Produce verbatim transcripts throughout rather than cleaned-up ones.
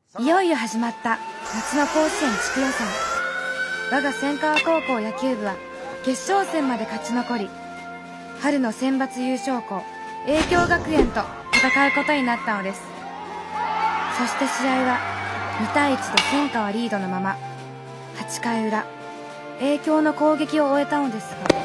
いよいよ始まった夏の甲子園地区予選。我が千川高校野球部は決勝戦まで勝ち残り、春の選抜優勝校永京学園と戦うことになったのです。そして試合はにたいいちで千川リードのままはちかい裏、永京の攻撃を終えたのですが、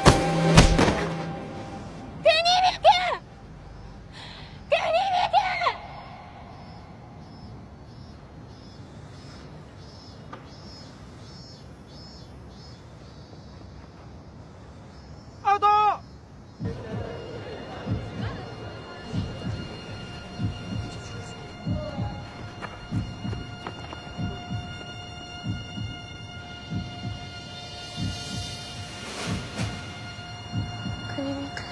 アウト。 国見君。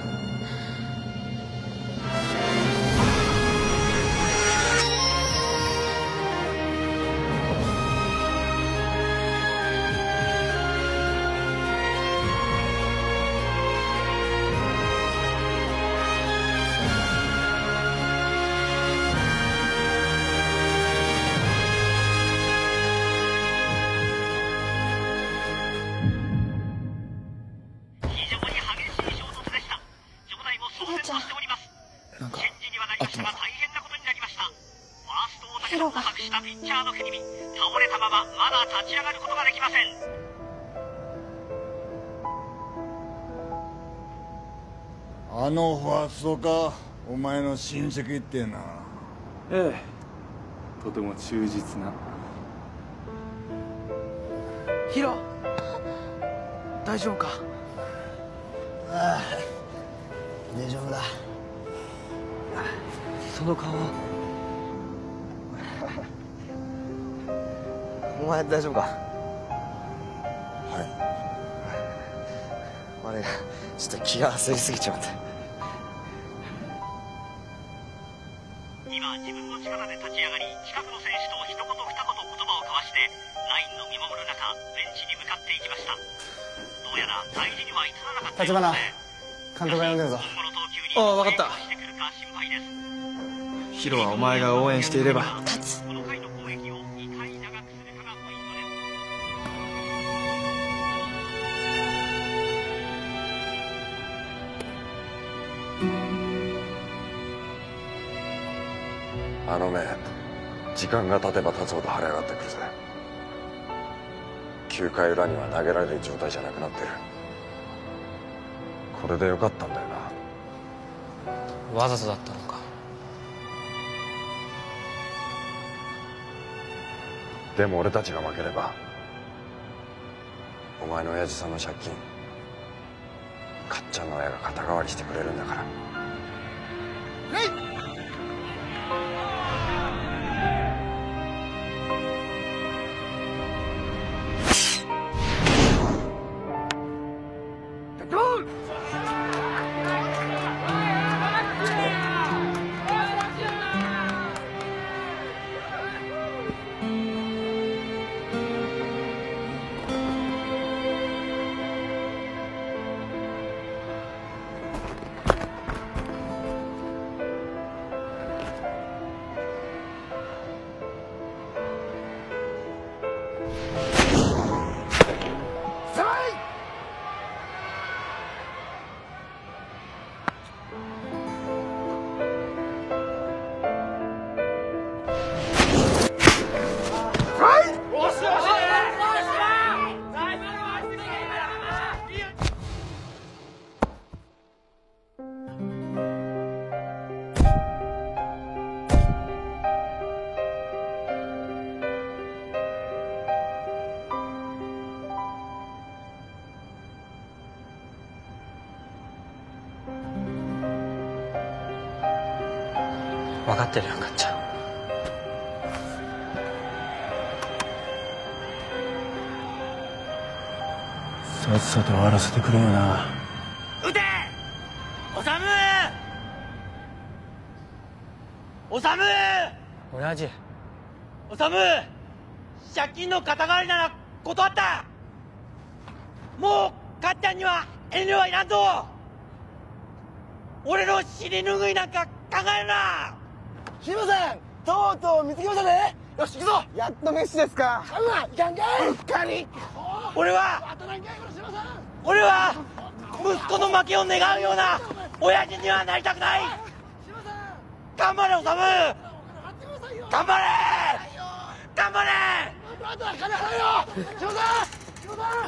なんかあったのか。 ヒロが倒れたまままだ立ち上がることができません。 あのファーストか、お前の親戚ってな。 ええ、とても忠実な。ヒロ、大丈夫か。 ああ、大丈夫だ。その顔お前大丈夫か。はい悪いな、ちょっと気が焦りすぎちまって。 今自分の力で立ち上がり、近くの選手と一言二言言葉を交わしてラインの見守る中、ベンチに向かっていきました。どうやら大事には至らなかったようですね。 立花、監督が呼んでるぞ。 ああ、分かった。ヒロはお前が応援していれば。 立つ。 あのね、時間が経てば経つほど腫れ上がってくるぜ。きゅうかい裏には投げられる状態じゃなくなってる。これでよかったんだよな。 わざとだったのか。 でも俺たちが負ければ、お前の親父さんの借金、かっちゃんの親が肩代わりしてくれるんだから。 分かってるよ、かっちゃん。 さっさと終わらせてくれよな。 撃て！おさむ！おさむ！ 親父。 おさむ！借金の肩代わりなら断った！もうかっちゃんには遠慮はいらんぞ！俺の尻拭いなんか考えるな！ 日村さん、とうとう見つけましたね。 よし行くぞ。 やっと飯ですか。 うわいかんかい。うっかり。 俺は俺は息子の負けを願うような親父にはなりたくない。頑張れ修。頑張れ頑張れ。 金払えよ。島さん島さん。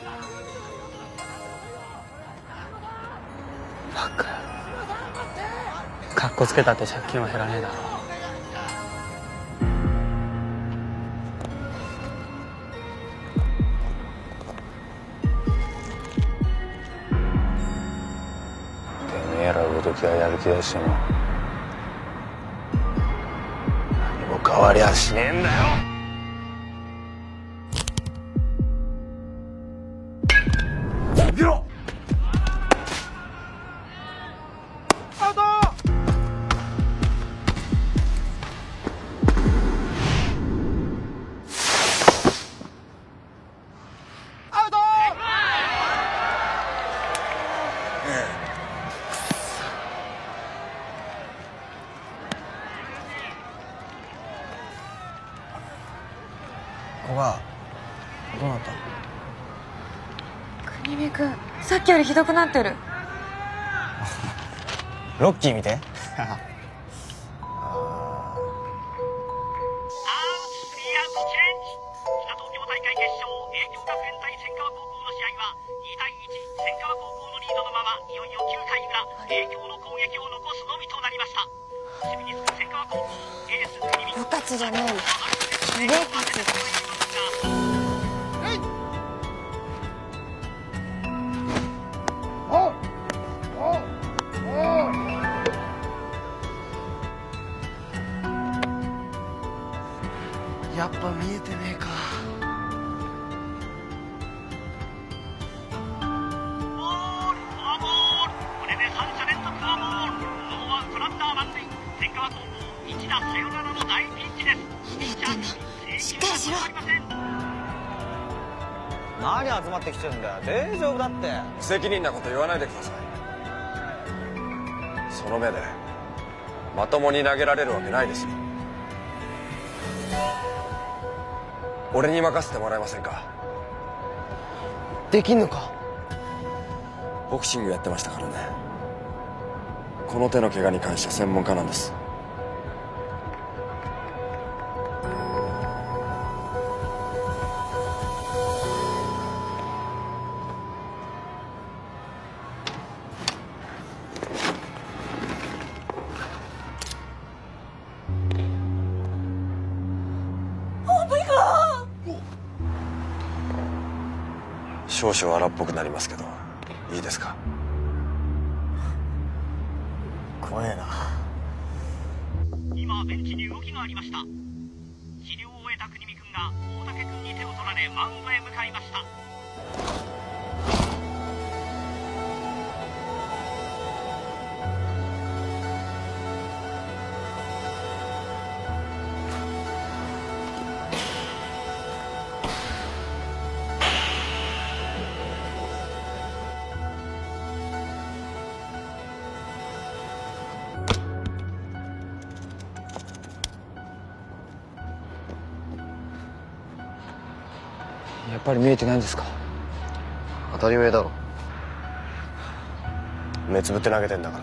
バカ。カッコつけたって借金は減らねえだろ。 てめえらごときはやる気出しても何も変わりゃしねえんだよ。 見ろ。アウト。アウト。 古賀どうなった？ 国見君さっきよりひどくなってる。 ロッキー見て。 アーススリーアウトチェンジ。北東京大会決勝、永京学園対千川高校の試合はに対いち、千川高校のリードのままいよいよきゅうかい裏、永京の攻撃を残すのみとなりました。守備につく千川高校、エース国見。 部活じゃないの。レ活だ。 やっぱ見えてねえか。 ボール、フォアボール。これでさん者連続フォアボール。ノーアウトランナー満塁。千川高校一打サヨナラの大ピンチです。ピッチャーにしっかりしろ。 何集まってきてるんだよ。大丈夫だって。 無責任なこと言わないでください。その目でまともに投げられるわけないですよ。俺に任せてもらえませんか。 できんのか。 ボクシングやってましたからね。この手の怪我に関しては専門家なんです。少々荒っぽくなりますけどいいですか。 怖えな。 今ベンチに動きがありました。治療を終えた国見君が大竹君に手を取られマウンドへ向かいました。 やっぱり見えてないんですか。 当たり前だろ。目つぶって投げてんだから。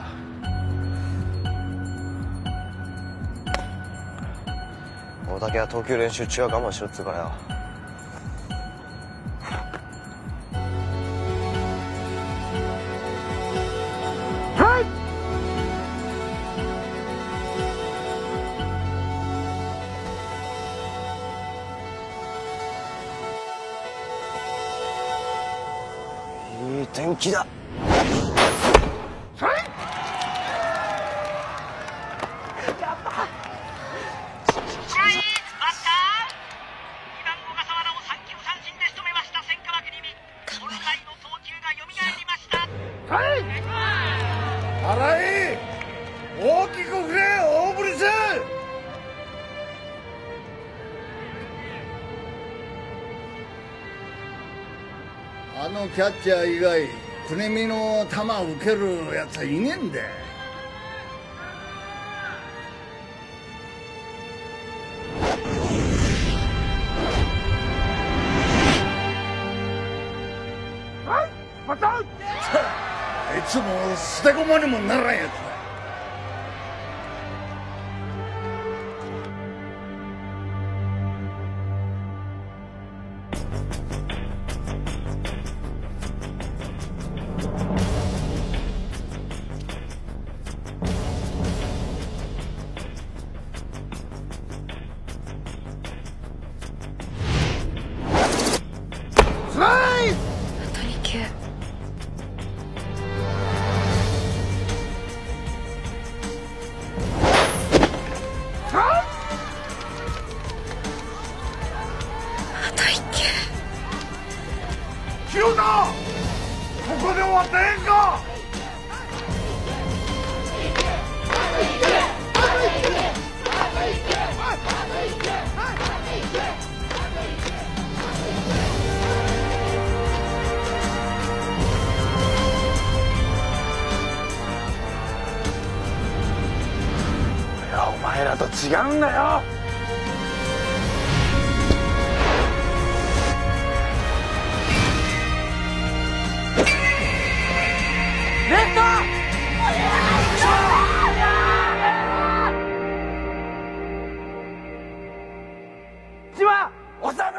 大竹は投球練習中は我慢しろっつうからよ。いい天気だ。 大きく振れ大振りせ。あのキャッチャー以外国見の球受けるやつはいねえんだ。 つも捨て駒にもならんやつだ。 違うんだよ。 レッド！千葉！おさむ！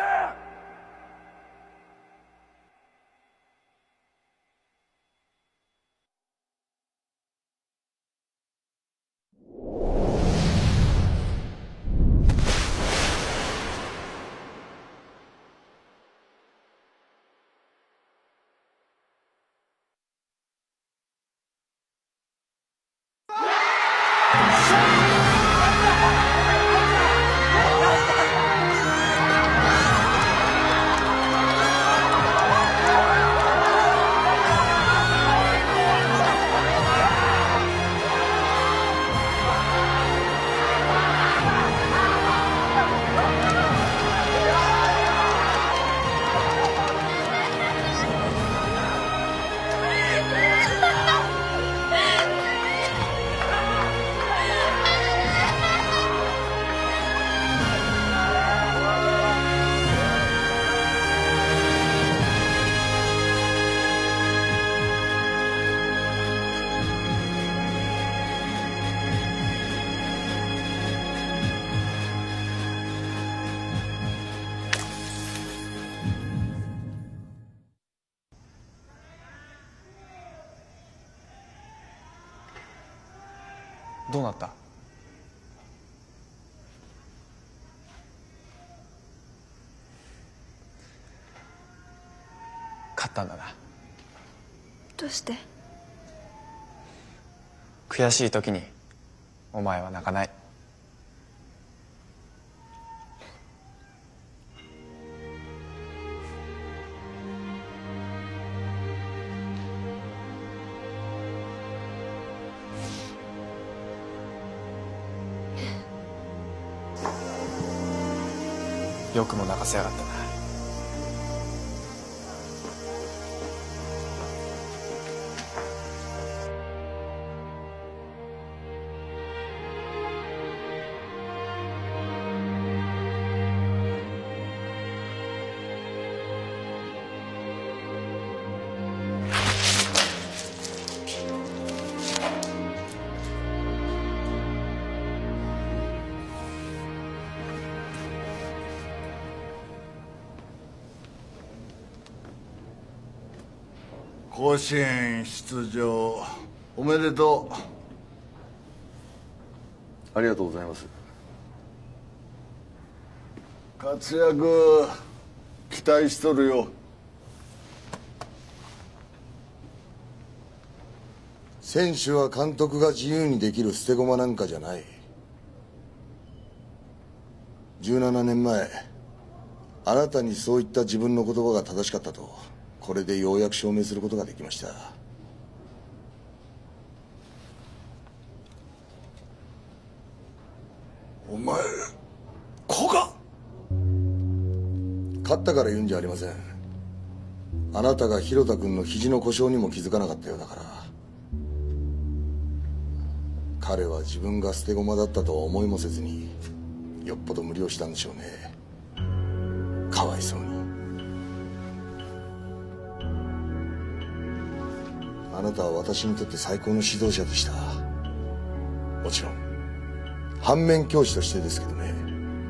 どうなった？勝ったんだな。 どうして？ 悔しい時にお前は泣かない。よくも泣かせやがったな。 甲子園出場おめでとう。 ありがとうございます。 活躍期待しとるよ。選手は監督が自由にできる捨て駒なんかじゃない。じゅうななねんまえあなたにそういった自分の言葉が正しかったとこれでようやく証明することができました。お前子が勝ったから言うんじゃありません。あなたが広田君の肘の故障にも気づかなかったようだから。彼は自分が捨て駒だったとは思いもせずによっぽど無理をしたんでしょうね。かわいそうに。あなたは私にとって最高の指導者でした。もちろん反面教師としてですけどね。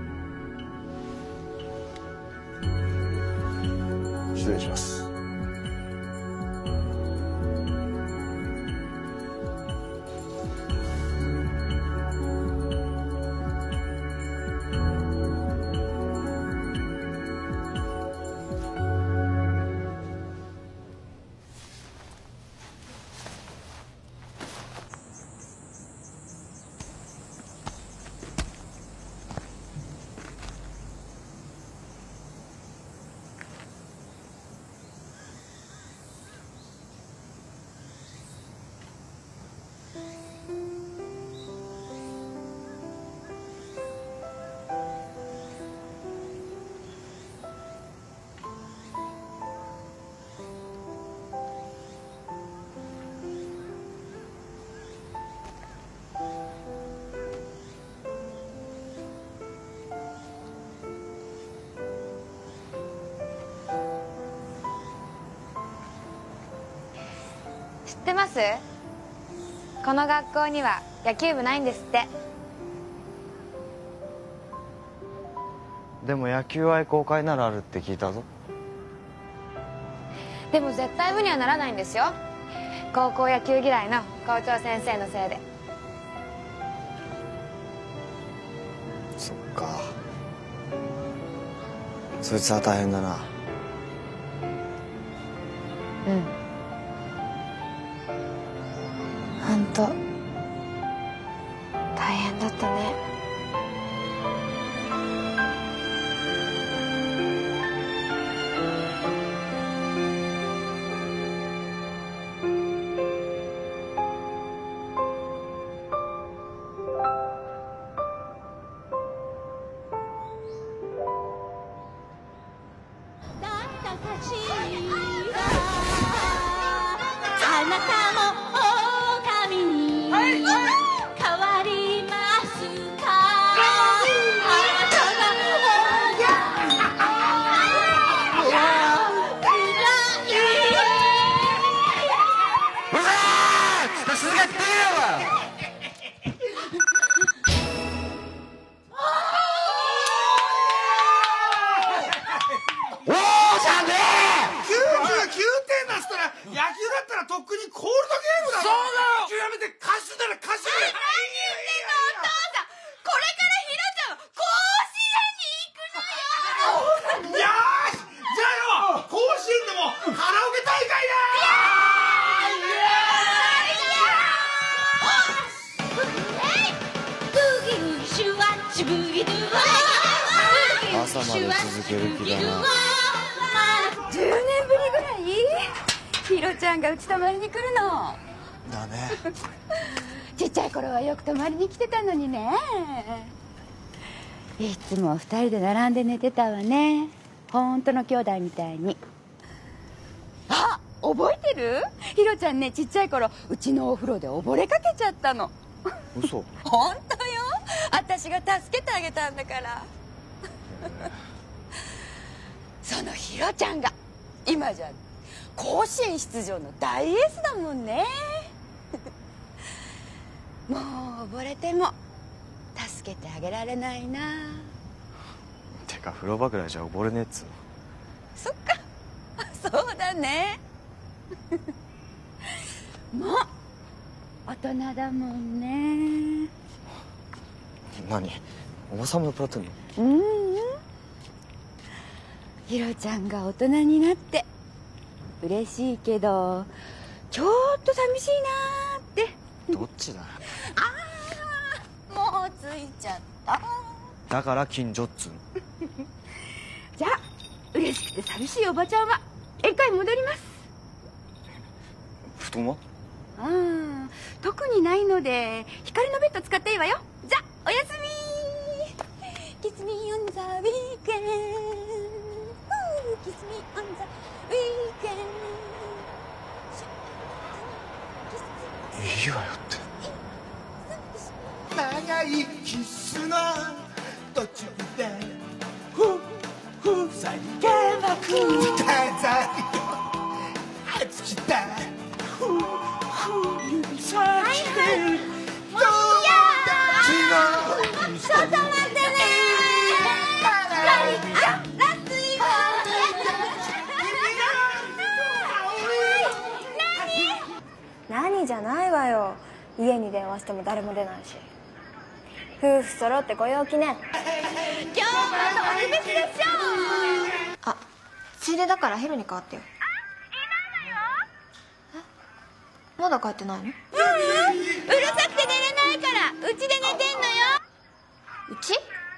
失礼します。 知ってます？この学校には野球部ないんですって。 でも野球愛好会ならあるって聞いたぞ。 でも絶対部にはならないんですよ。高校野球嫌いの校長先生のせいで。 そっか。そいつは大変だな。 うん。ほんと大変だったね。 とっくにコールドゲームだろ。そうだよ。やめて、歌手なら歌手。何言ってんのお父さん。これからひろちゃんは甲子園に行くのよ。よーし、じゃあよ、甲子園でもカラオケ大会だ。朝まで続ける気だな。 じゅうねんぶりぐらいひろちゃんがうち泊まりに来るの。 だね。 ちっちゃい頃はよく泊まりに来てたのにね。いつも二人で並んで寝てたわね。本当の兄弟みたいに。あ、覚えてる？ひろちゃんね、ちっちゃい頃うちのお風呂で溺れかけちゃったの。 嘘。 本当よ。私が助けてあげたんだから。そのひろちゃんが今じゃ甲子園出場の大エースだもんね。もう溺れても助けてあげられないな。 てか風呂場ぐらいじゃ溺れねえっつうの。 そっか。そうだね。もう大人だもんね。 何？おばさんも酔っ払ってんの？ うんうん。ひろちゃんが大人になって嬉しいけどちょっと寂しいなーって。 どっちだよ。 ああ、もうついちゃった。 だから近所っつうの。 じゃあ嬉しくて寂しいおばちゃんは宴会戻ります。 布団は？ うん、特にないので光のベッド使っていいわよ。じゃあおやすみ。Kiss me on the weekend. Kiss me on the weekend. いいわよって。 長いキスの途中でふふさりげなくたざりを熱きたふ家に電話しても誰も出ないし。夫婦揃ってご陽気ね。 今日は特別でしょ。 あ、ついでだからヒロに代わってよ。え、まだ帰ってないの？うるさくて寝れないからうちで寝てんのよ。 うち？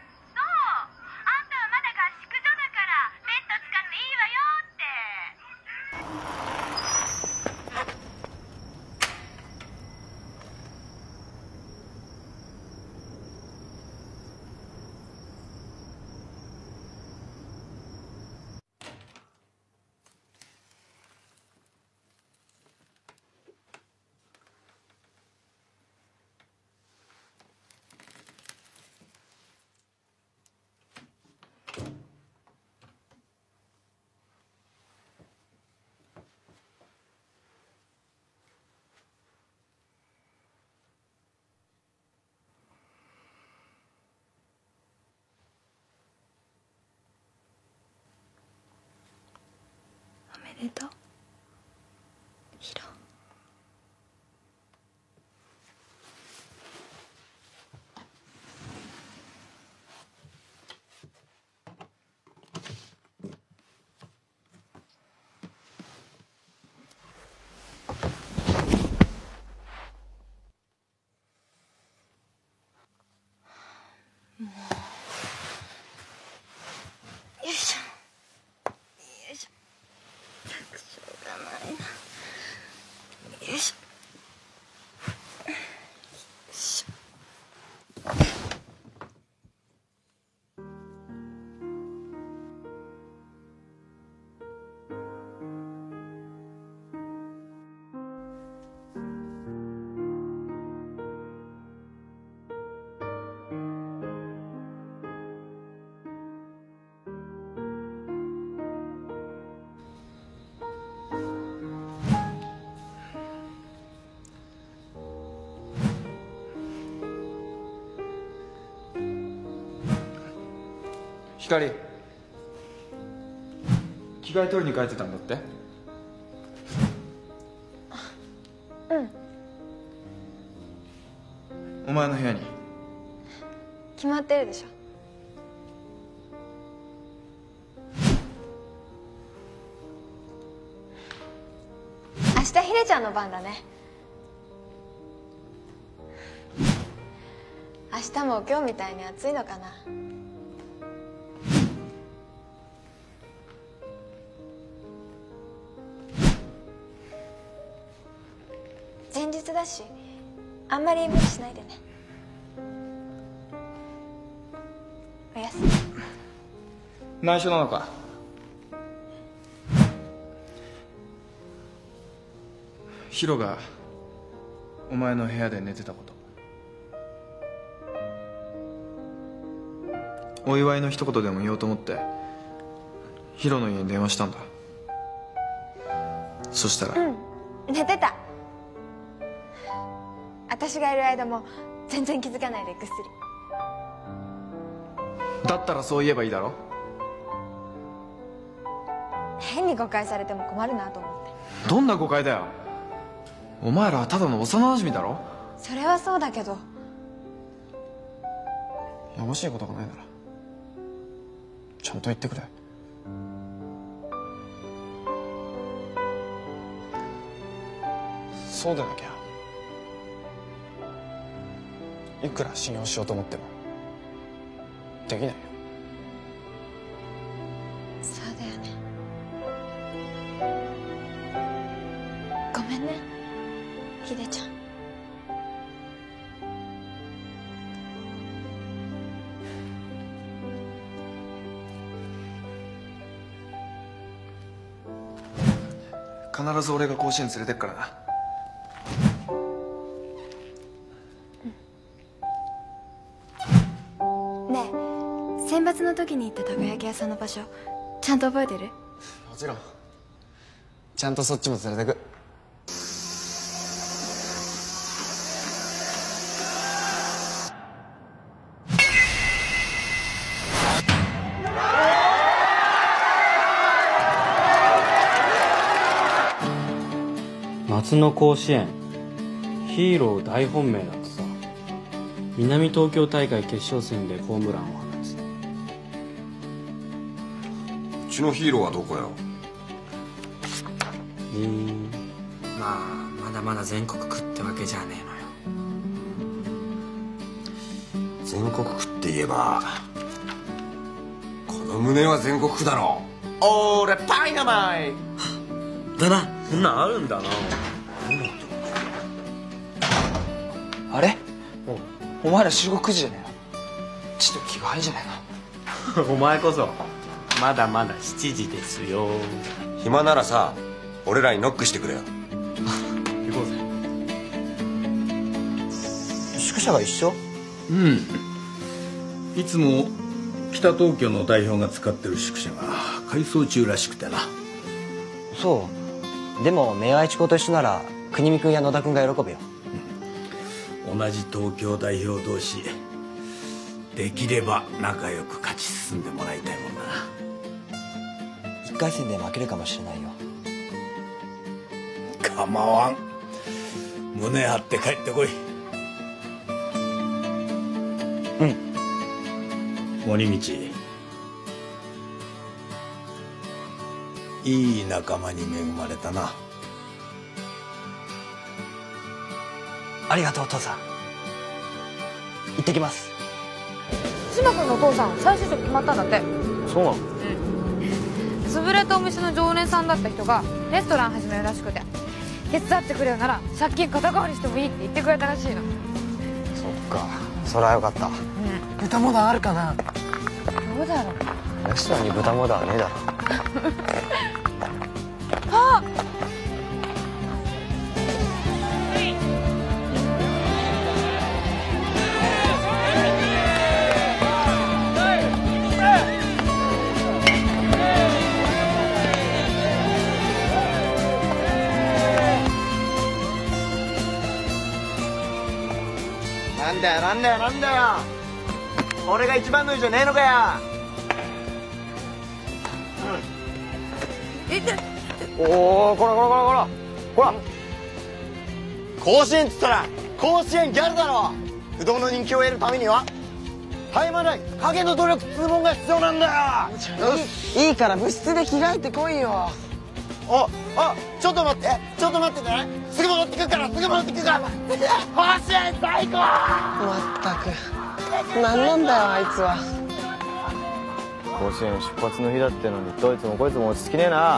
おめでとう、ヒロ。もうよいしょよいしょ。しょうがないな。よいしょ。よいしょ。 光、着替え取りに帰ってたんだって？ うん。 お前の部屋に。 決まってるでしょ。明日ひでちゃんの番だね。明日も今日みたいに暑いのかな。前日だし、あんまり無理しないでね。おやすみ。 内緒なのか？ヒロがお前の部屋で寝てたこと、お祝いの一言でも言おうと思ってヒロの家に電話したんだ。そしたら、 うん寝てた。私がいる間も全然気づかないでぐっすり。 だったらそう言えばいいだろ。 変に誤解されても困るなと思って。 どんな誤解だよ。お前らはただの幼馴染だろ。 それはそうだけど。 やましいことがないならちゃんと言ってくれ。そうでなきゃいくら信用しようと思ってもできないよ。 そうだよね。ごめんね、ひでちゃん。 必ず俺が甲子園連れてくからな。 ねえ、選抜の時に行ったたこ焼き屋さんの場所ちゃんと覚えてる？ もちろん。ちゃんとそっちも連れてく。 夏の甲子園、 ヒーロー大本命だってさ、南東京大会決勝戦でホームランを放つ。 うちのヒーローはどこよ。 うーん、 まあまだまだ全国区ってわけじゃねえのよ。 全国区って言えばこの胸は全国区だろ。オーレパイナマイだな、そんなんあるんだな。 あれお前ら集合くじじゃねえの。ちょっと気が早いじゃねえの。 お前こそまだまだしちじですよ。 暇ならさ、俺らにノックしてくれよ。 行こうぜ。 宿舎が一緒？ うん。いつも北東京の代表が使ってる宿舎が改装中らしくてな。 そう。でも明愛一子と一緒なら国見君や野田君が喜ぶよ。 うん、同じ東京代表同士できれば仲良く勝ち進んでもらいたいもんな。 一回戦で負けるかもしれないよ。 構わん。胸張って帰ってこい。 うん。 森道、いい仲間に恵まれたな。 ありがとうお父さん。行ってきます。 島君のお父さん再就職決まったんだって。 そうなの？ 潰れたお店の常連さんだった人がレストラン始めるらしくて、手伝ってくれるなら借金肩代わりしてもいいって言ってくれたらしいの。 そっか、それはよかった。うん、豚モダンあるかな？ どうだろう。 レストランに豚モダンはねえだろ。 あっ、 なんだよなんだよなんだよ、俺が一番乗りじゃねえのかよ。 えっ、 おお、こらこらこらこらこら、甲子園っつったら甲子園ギャルだろ。不動の人気を得るためには絶え間ない影の努力っつうもんが必要なんだよ。いいいから部室で着替えてこいよ。ああ、ちょっと待ってちょっと待ってね、すぐ戻ってくるからすぐ戻ってくるから。甲子園最高。まったく何なんだよあいつは。甲子園出発の日だってのにどいつもこいつも落ち着きねえな。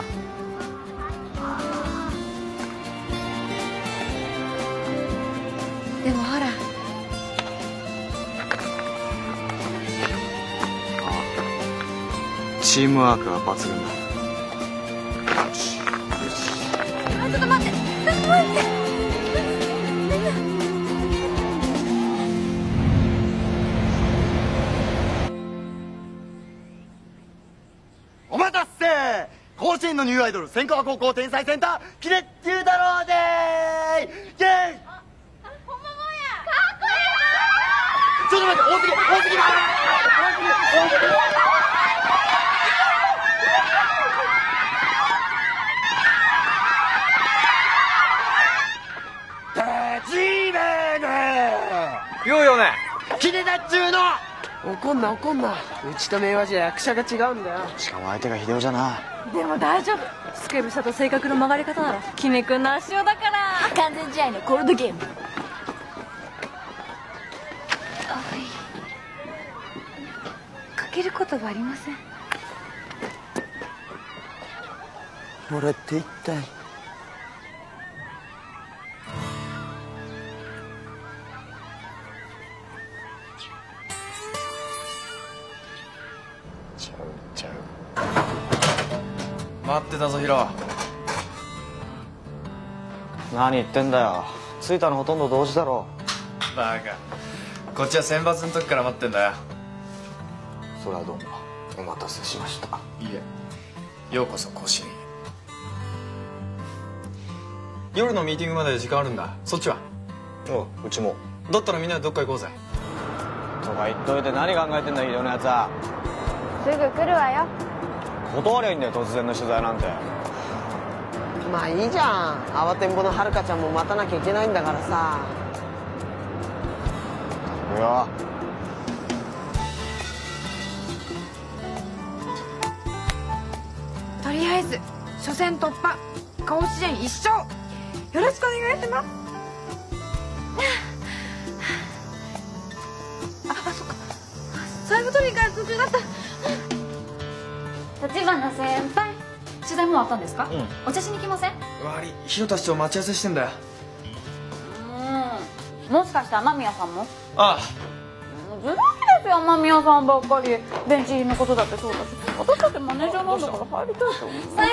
でもほら、 チームワークは抜群だ。 あ、ちょっと待って、ちょっと待って。 お待たせ。甲子園のニューアイドル千川高校天才センターキレッチューだろうでーい。イェイ。 ほんまもんや。かっこいい。 ちょっと待って、多すぎ多すぎだ。多すぎようよね。 キレだっちゅうの。 怒んな怒んな、うちと明和じゃ役者が違うんだよ。 しかも相手が秀夫じゃな。 でも大丈夫、スケベさと性格の曲がり方ならキメ君の足尾だから。完全試合のコールドゲーム。 かける言葉ありません。 俺って一体。ちゃうちゃう。 待ってたぞヒロ。 何言ってんだよ、着いたのほとんど同時だろ。 バカ、こっちは選抜の時から待ってんだよ。 それはどうもお待たせしました。 いいえ、ようこそ甲子園へ。夜のミーティングまで時間あるんだ。そっちは？ おう、うちも。 だったらみんなでどっか行こうぜ。 とか言っといて何考えてんだ、秀夫のやつは。 すぐ来るわよ。 断りゃいいんだよ、突然の取材なんて。 まあいいじゃん。慌てんぼのはるかちゃんも待たなきゃいけないんだからさ。 いやとりあえず初戦突破、甲子園一勝、よろしくお願いします。あ、あ、そっか、財布取りに帰る途中だった。 立花先輩、取材も終わったんですか？ うん。 お茶しに来ません？ 悪い、ヒロたちと待ち合わせしてんだよ。 うん、もしかして雨宮さんも？ ああ。 ずるいですよ、雨宮さんばっかり。ベンチ入りのことだってそうだし、私だってマネージャーなんだから入りたいと思う。財布忘れちゃ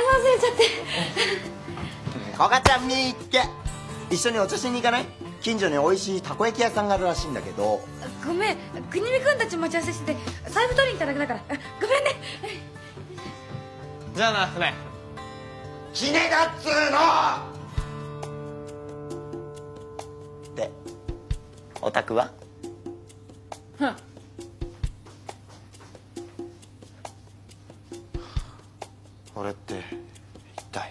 ってこがちゃんみっけ、一緒にお茶しに行かない？近所に美味しいたこ焼き屋さんがあるらしいんだけど。 ごめん、国見くんたち待ち合わせしてて財布取りに来ただけだから、ごめんね。 じゃあな、船。 キネだっつーの。で、お宅は？ ふん。 俺って一体。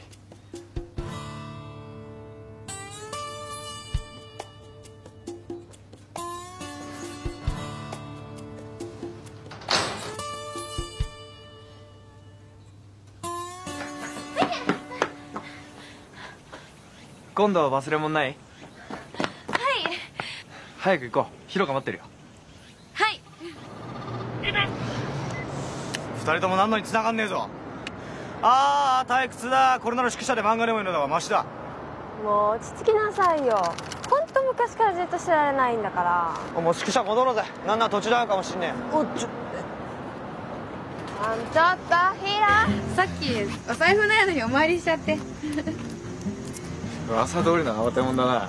今度は忘れ物ない？ はい。 早く行こう。ヒロが待ってるよ。 はい。 二人とも何のに繋がんねえぞ。ああ、退屈だ。これなら宿舎で漫画でもいいのだわ。マシだ。 もう落ち着きなさいよ。本当昔からずっとしてられないんだから。 もう宿舎戻ろうぜ。なんなら途中で会うかもしんねえ。おちょあんちょっとヒーラー、 さっきお財布ないのにお参りしちゃって。 噂通りの慌て者だな。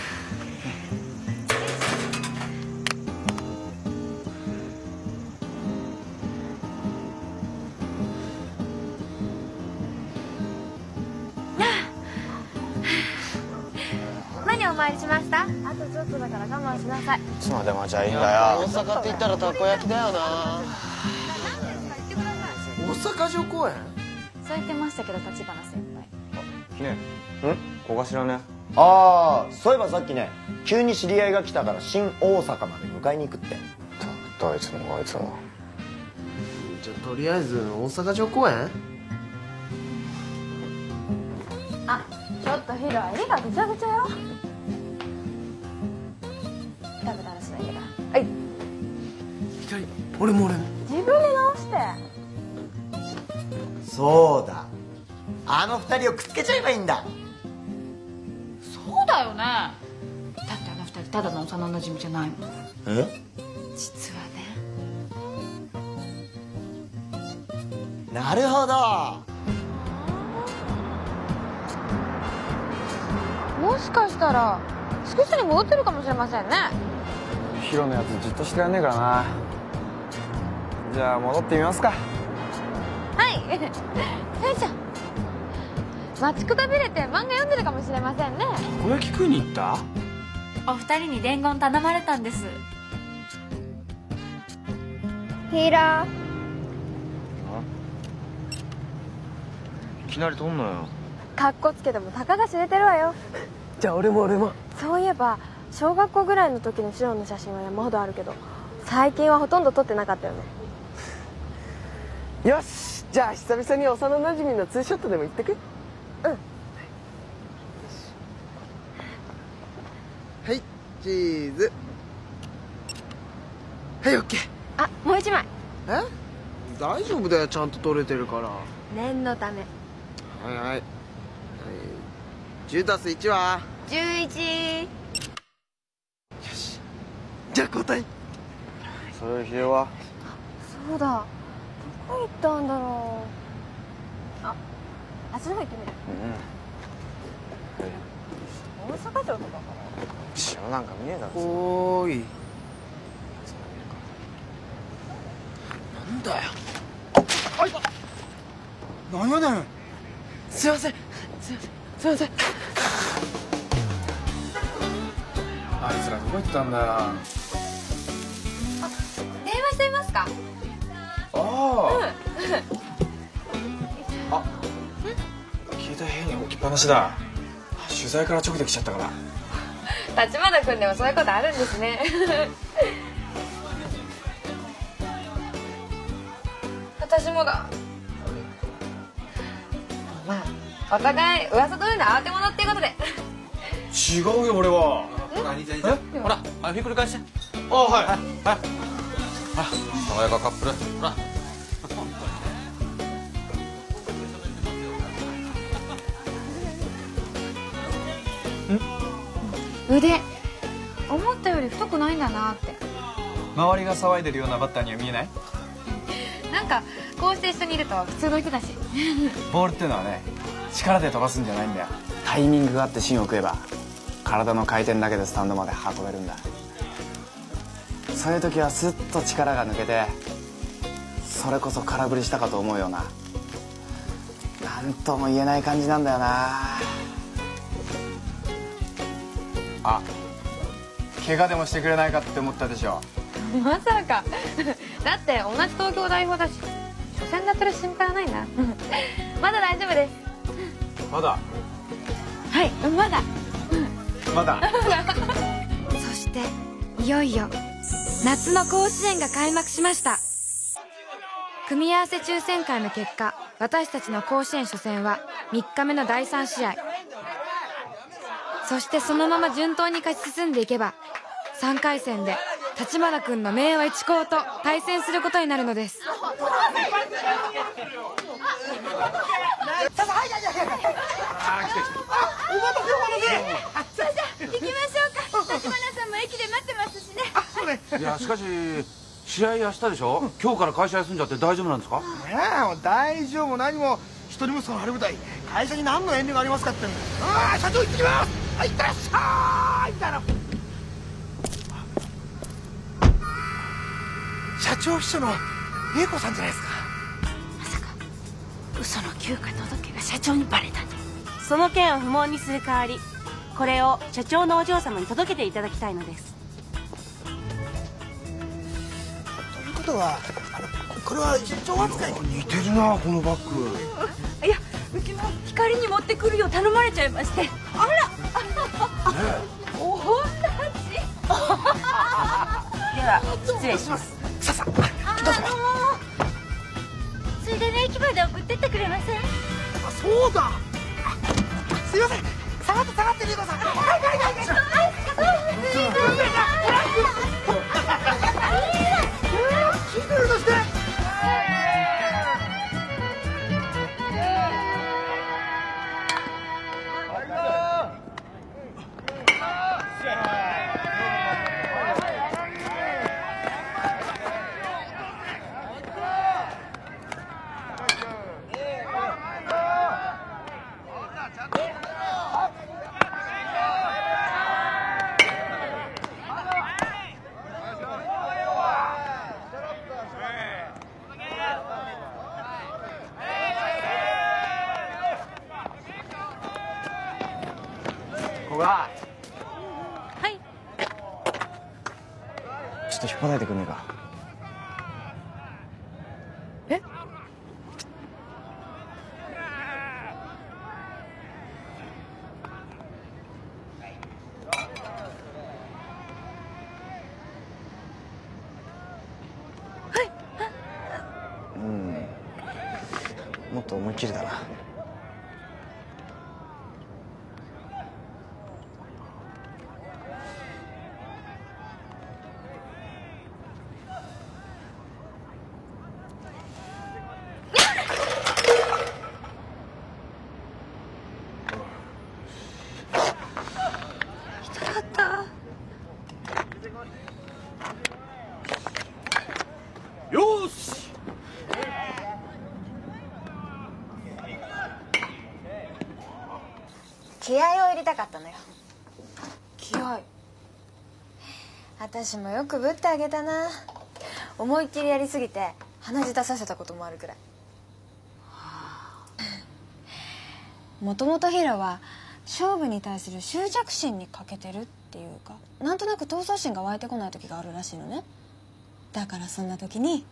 何お参りしました？あとちょっとだから我慢しなさい。 いつまで待ちゃいいんだよ。 大阪って言ったらたこ焼きだよな。大阪城公園？ そう言ってましたけど、立花先輩。 ねん小頭ね。ああ、そういえばさっきね、急に知り合いが来たから新大阪まで迎えに行くって。どいつもこいつも。 じゃあとりあえず大阪城公園？ あ、ちょっとヒーラー、襟がぐちゃぐちゃよ。食べたらしないんだから。はい。 光、俺も俺も。 自分で直して。 そうだ、あの二人をくっつけちゃえばいいんだ。 そうだよね。だってあの二人ただの幼馴染じゃないもん。 え？ 実はね。 なるほど。 もしかしたら宿舎に戻ってるかもしれませんね。 ヒロのやつじっとしてらんねえからな。じゃあ戻ってみますか。 はい。よいしょ。待ちくたびれて漫画読んでるかもしれませんね。 たこ焼き食いに行った？ お二人に伝言頼まれたんです。 ヒーラいきなり撮んのよ。 ー、かっこつけてもたかが知れてるわよ。 じゃあ俺も俺も。 そういえば小学校ぐらいの時のシロの写真は山ほどあるけど、最近はほとんど撮ってなかったよね。 よし、じゃあ久々に幼馴染のツーショットでも行ってく？うん。はい、チーズ。はい、オッケー。 あ、もう一枚。 え？大丈夫だよ、ちゃんと撮れてるから。 念のため。 はいはい。はい、じゅうたすいちはじゅういち。 よし。じゃあ交代。 それよりヒデは？ そうだ。どこ行ったんだろう。あ、あっちの方行ってみる。うん。大阪城とかかな。 城なんか見えだろ。 おーい。なんだよ。あい。何やねん。すいません。すいません。すいません。 あいつらどこ行ったんだよ。 あ、電話してみますか？ ああ、うん、あ、携帯部屋に置きっぱな話だ。取材から直で来ちゃったから。 立花君でもそういうことあるんですね。私もだ。まあお互い噂通りの慌て者っていうことで。 違うよ俺は。 え？ほら、あひっくり返して。 あ、はい。はい。 あ、爽やかカップル。ほら。 腕思ったより太くないんだなって。 周りが騒いでるようなバッターには見えない？ なんかこうして一緒にいると普通の人だし。 ボールっていうのはね、力で飛ばすんじゃないんだよ。タイミングがあって芯を食えば体の回転だけでスタンドまで運べるんだ。そういう時はスッと力が抜けて、それこそ空振りしたかと思うような、なんとも言えない感じなんだよな。あ、怪我でもしてくれないかって思ったでしょ。 まさか。だって同じ東京代表だし、初戦で当たる心配はないな。まだ大丈夫です。 まだ。 はい、まだ。 まだ。 そしていよいよ夏の甲子園が開幕しました。組み合わせ抽選会の結果、私たちの甲子園初戦はみっかめのだいさん試合。そしてそのまま順当に勝ち進んでいけばさんかい戦で立花君の明和一高と対戦することになるのです。 いや、しかし試合明日でしょ。今日から会社休んじゃって大丈夫なんですか？ ねえ、大丈夫も何も。一人息子の晴れ舞台、会社に何の遠慮がありますかってんだ。ああ、社長行ってきます。はい、行ってらっしゃいみたいな。社長秘書の英子さんじゃないですか。 まさか嘘の休暇届が社長にバレたんじゃ。その件を不問にする代わり、これを社長のお嬢様に届けていただきたいのです。 ということは、あのこれは社長扱い。 似てるなこのバッグ。 いや、うちも光に持ってくるよう頼まれちゃいまして。あら、お同じ。では失礼します。 さあさあ、どうぞ。 ついでに駅まで送ってってくれません？ あ、そうだ。すいません。下がって下がってリードさん。はいはいはいはい。聞いてるとして。 はい。 ちょっと引っ張らないでくんねえか。 え？ うん、もっと思いっきりだな。 よし。 気合を入れたかったのよ。 気合。 私もよくぶってあげたな。思いっきりやりすぎて鼻血出させたこともあるくらい。もともとヒロは勝負に対する執着心に欠けてるっていうか、なんとなく闘争心が湧いてこない時があるらしいのね。だからそんな時に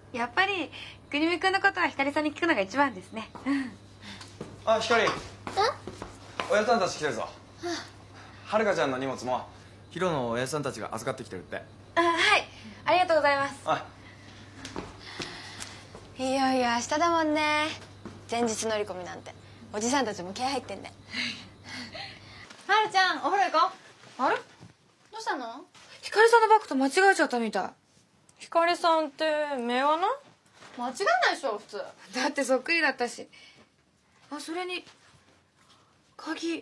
やっぱり国見くんのことはひかりさんに聞くのが一番ですね。 あ、ひかり。おやさんたち来てるぞ。はるかちゃんの荷物もヒロのおやさんたちが預かってきてるって。 あ、はい、ありがとうございます。 あ、 いよいよ明日だもんね。前日乗り込みなんておじさんたちも気合入ってんね。はるちゃん、お風呂行こう。 あれ、 どうしたの？ ひかりさんのバッグと間違えちゃったみたい。 ひかりさんって目はな？間違いないでしょ普通。 だってそっくりだったし。あ、それに鍵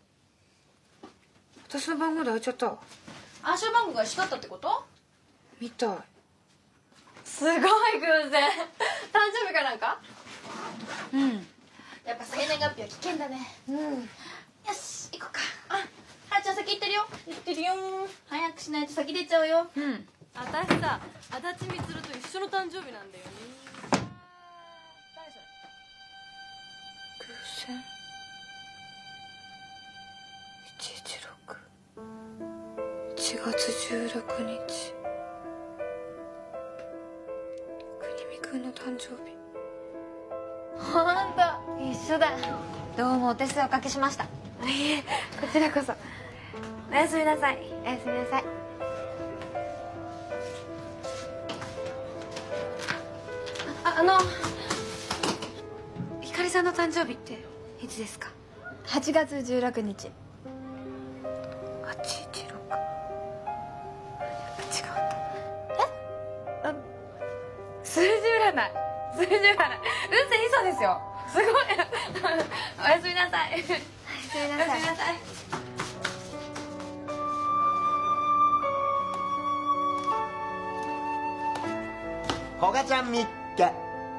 私の番号で開いちゃった。 暗証番号が光ったってこと？ みたい。 すごい偶然。誕生日かなんか？ うん。 やっぱ生年月日は危険だね。うん。よし、行こうか。あ、はるちゃん先行ってるよ。行ってるよ。早くしないと先出ちゃうよ。 うん。 私さ、足立みつると一緒の誕生日なんだよね。誰それ？ 偶然。いちいちろく。いちがつじゅうろくにち。国見くんの誕生日。 ほんと一緒だ。どうもお手数おかけしました。 いえ、こちらこそ。おやすみなさい。 おやすみなさい。あ、あのひかりさんの誕生日っていつですか？ はちがつじゅうろくにち。 はちいちろく。やっぱ違うんだ。え？あ、数字占い。数字占い。運勢いいそうですよ。すごい。おやすみなさい。おやすみなさい。 おやすみなさい。 ほがちゃんみっけ。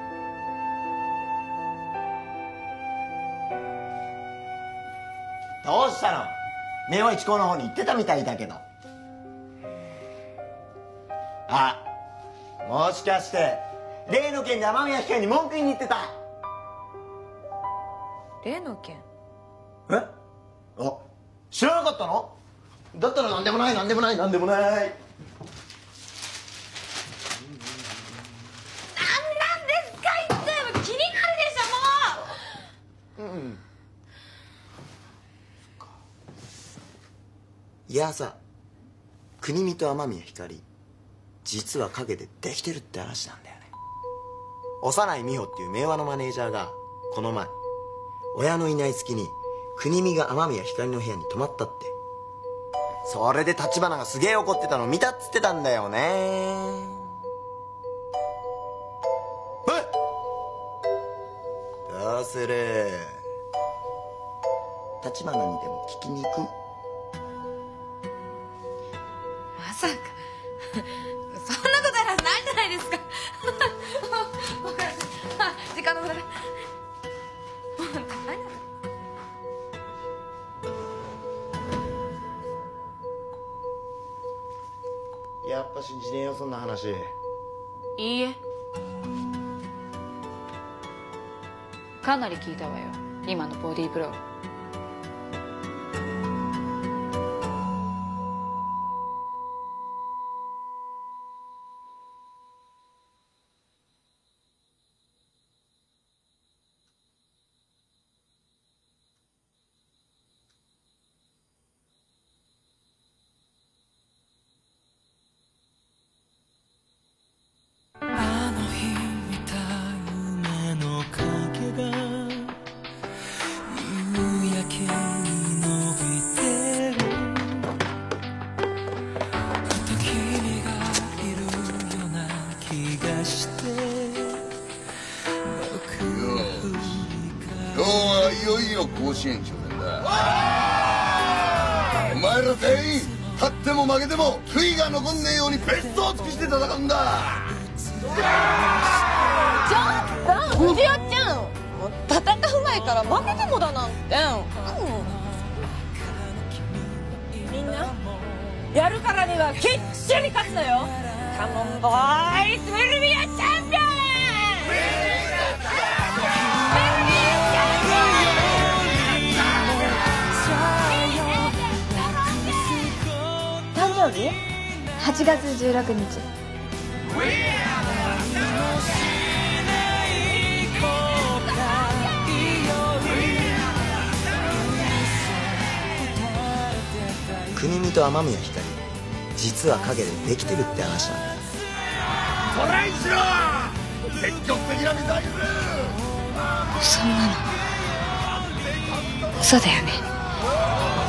どうしたの？明王一高の方に行ってたみたいだけど。あ、もしかして例の件で雨宮光に文句言いに行ってた？ 例の件？ え？あ、知らなかったの？だったら何でもない何でもない何でもない。 なんなんですか一体。気になるでしょもう。 うん。いやさ、国見と雨宮光実は陰でできてるって話なんだよね。幼い美穂っていう名和のマネージャーがこの前親のいない隙に国見が雨宮光の部屋に泊まったって。それで橘がすげえ怒ってたの見たっつってたんだよね。えっ、どうする？橘にでも聞きに行く？ まさかそんなことやらないじゃないですか。時間の無駄だ。もう高いな。 やっぱ信じねえよそんな話。 いいえ、かなり聞いたわよ今のボディーブロー。 甲子園初戦だ。お前ら全員勝っても負けても悔いが残んねえようにベストを尽くして戦うんだ。 ちょっと藤尾ちゃん、もう戦う前から負けてもだなんて、うん、みんなやるからにはきっちり勝つのよ。カモンボーイスウェルビアチャンピオン。誕生日はちがつじゅうろくにち。 国見と雨宮ひかり実は陰でできてるって話なんだよ。 トライしろ積極的なミサイル。 そんなの嘘だよね。